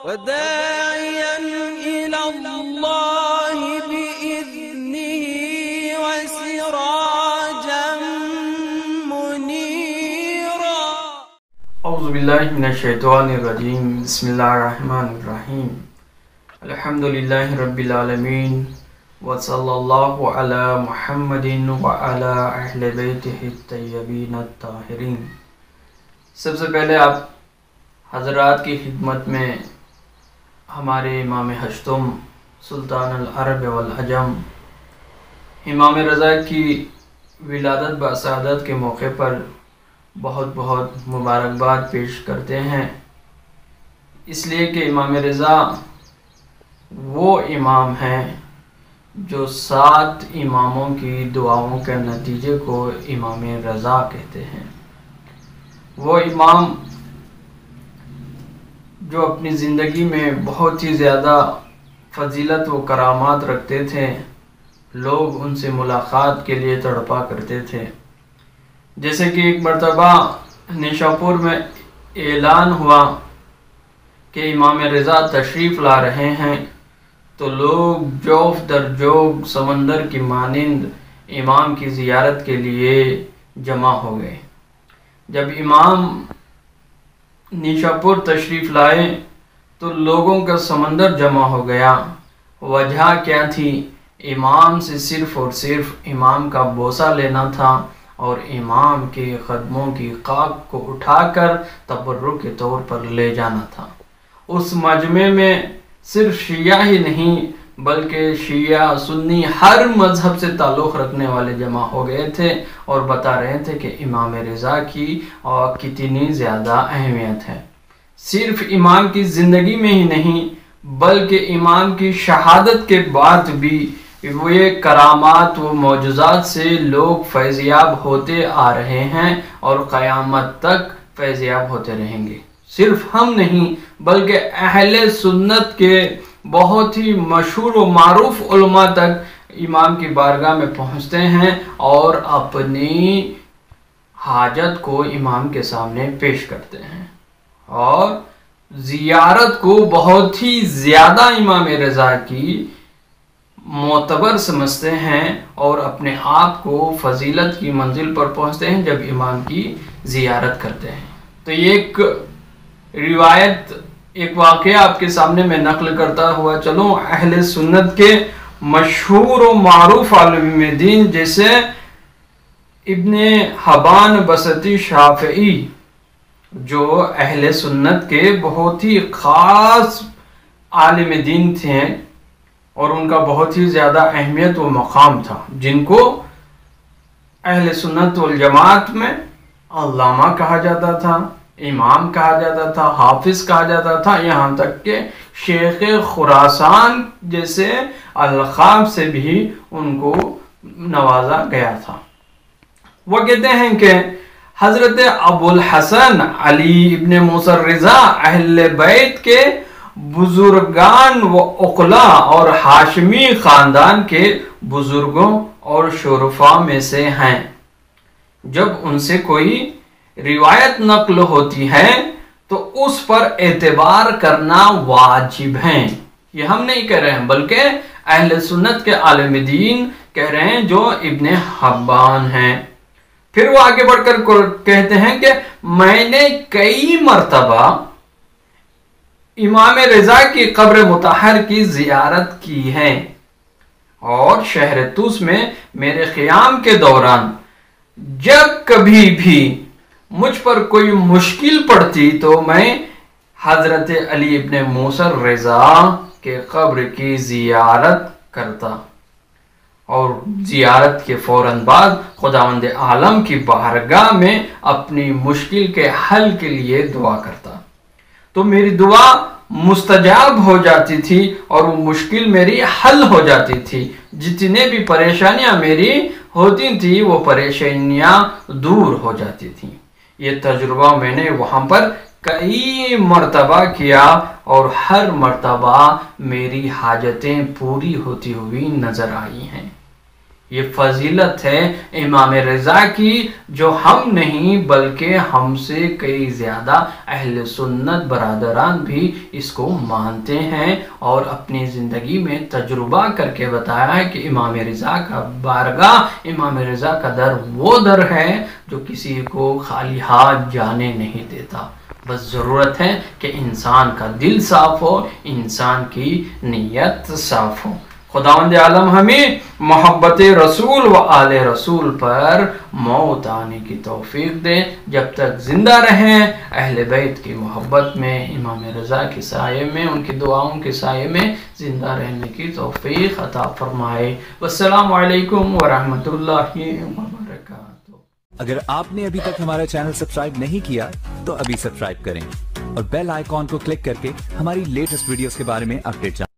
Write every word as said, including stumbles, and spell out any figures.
वदाइयन इलल्लाह बिइज़्निही वसिराजम मुनीरा। औज़ु बिल्लाहि मिनश शैतानिर रजीम। बिस्मिल्लाहिर रहमानिर रहीम। अल्हम्दुलिल्लाहि रब्बिल आलमीन व सल्लल्लाहु अला मुहम्मदिन व अला अहले बैतिहि तय्यबीन अत्ताहिरीन। सबसे पहले आप हज़रात की खिदमत में हमारे इमाम हश्तुम सुल्तान अल अरब वल अजम इमाम रज़ा की विलादत बसादत के मौके पर बहुत बहुत मुबारकबाद पेश करते हैं, इसलिए कि इमाम रज़ा वो इमाम हैं जो सात इमामों की दुआओं के नतीजे को इमाम रज़ा कहते हैं। वो इमाम जो अपनी ज़िंदगी में बहुत ही ज़्यादा फजीलत व करामात रखते थे, लोग उनसे मुलाकात के लिए तड़पा करते थे। जैसे कि एक मरतबा निशापुर में ऐलान हुआ कि इमाम रज़ा तशरीफ़ ला रहे हैं, तो लोग जोफ दर जोग समंदर की मानिंद इमाम की ज़ियारत के लिए जमा हो गए। जब इमाम निशापुर तशरीफ़ लाए तो लोगों का समंदर जमा हो गया। वजह क्या थी? इमाम से सिर्फ़ और सिर्फ इमाम का बोसा लेना था और इमाम के कदमों की खाक को उठाकर तबर्रुक के तौर पर ले जाना था। उस मजमे में सिर्फ शिया ही नहीं बल्कि शिया सुन्नी हर मज़हब से ताल्लुक़ रखने वाले जमा हो गए थे और बता रहे थे कि इमाम रज़ा की और कितनी ज़्यादा अहमियत है। सिर्फ इमाम की ज़िंदगी में ही नहीं बल्कि इमाम की शहादत के बाद भी वो ये करामात व मौजूज़ात से लोग फैज़याब होते आ रहे हैं और क़यामत तक फैज़याब होते रहेंगे। सिर्फ हम नहीं बल्कि अहले सुन्नत के बहुत ही मशहूर व मारूफ उलमा तक इमाम की बारगाह में पहुंचते हैं और अपनी हाजत को इमाम के सामने पेश करते हैं और ज़ियारत को बहुत ही ज़्यादा इमाम रज़ा की मोतबर समझते हैं और अपने आप को फजीलत की मंजिल पर पहुंचते हैं जब इमाम की ज़ियारत करते हैं। तो ये एक रिवायत, एक वाक़या आपके सामने मैं नक़ल करता हुआ चलूँ। अहले सुन्नत के मशहूर व मारूफ आलिम दीन जैसे इब्ने हबान बसती शाफ़ई, जो अहले सुन्नत के बहुत ही ख़ास आलिम दीन थे और उनका बहुत ही ज़्यादा अहमियत व मक़ाम था, जिनको अहले सुन्नत वल जमात में अल्लामा कहा जाता था, इमाम कहा जाता था, हाफिज कहा जाता था, यहाँ तक के शेख खुरासान जैसे अलक़ाब से भी उनको नवाजा गया था। वो कहते हैं कि हज़रत अबुल हसन अली इब्ने मूसा रज़ा अहले बैत के बुजुर्गान व उक़ला और हाशमी ख़ानदान के बुजुर्गों और शुरफा में से हैं। जब उनसे कोई रिवायत नक़ल होती है तो उस पर एतबार करना वाजिब है। ये हम नहीं कह रहे हैं बल्कि अहले सुन्नत के आलिम दीन कह रहे हैं जो इब्ने हब्बान हैं। फिर वो आगे बढ़कर कहते हैं कि मैंने कई मर्तबा इमाम रज़ा की कब्र मुतहर की ज़ियारत की है और शहर तुस में मेरे क़ियाम के दौरान जब कभी भी मुझ पर कोई मुश्किल पड़ती तो मैं हज़रत अली इब्ने मूसा रज़ा के कब्र की ज़ियारत करता और ज़ियारत के फ़ौरन बाद खुदावंद आलम की बारगाह में अपनी मुश्किल के हल के लिए दुआ करता, तो मेरी दुआ मुस्तजाब हो जाती थी और वो मुश्किल मेरी हल हो जाती थी। जितने भी परेशानियां मेरी होती थी वो परेशानियां दूर हो जाती थी। ये तजुर्बा मैंने वहाँ पर कई मर्तबा किया और हर मर्तबा मेरी हाजतें पूरी होती हुई नज़र आई हैं। ये फजीलत है इमाम रज़ा की, जो हम नहीं बल्कि हमसे कई ज़्यादा अहले सुन्नत बरादरान भी इसको मानते हैं और अपनी ज़िंदगी में तजुर्बा करके बताया है कि इमाम रज़ा का बारगाह, इमाम रज़ा का दर वो दर है जो किसी को खाली हाथ जाने नहीं देता। बस ज़रूरत है कि इंसान का दिल साफ़ हो, इंसान की नीयत साफ़ हो। खुदावंद आलम हमें मोहब्बत रसूल व आले रसूल पर मौत आने की तौफीक दे। जब तक ज़िंदा रहें अहले बैत की मोहब्बत में, इमाम रज़ा के साये में, उनकी दुआओं के साये में ज़िंदा रहने की तौफीक अता फरमाए। वस्सलामु अलैकुम व रहमतुल्लाहि व बरकातुहू। अगर आपने अभी तक हमारा चैनल सब्सक्राइब नहीं किया तो अभी सब्सक्राइब करें और बेल आइकॉन को क्लिक करके हमारी लेटेस्ट वीडियोस के बारे में अपडेट जानें।